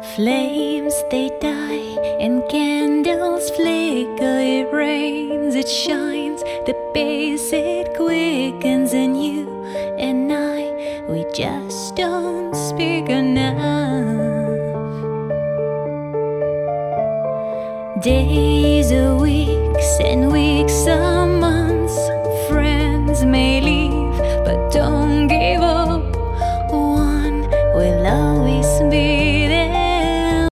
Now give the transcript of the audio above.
Flames they die and candles flicker. It rains, it shines, the pace it quickens, and you and I, we just don't speak enough. Days are weeks and weeks are months. Friends may leave, but don't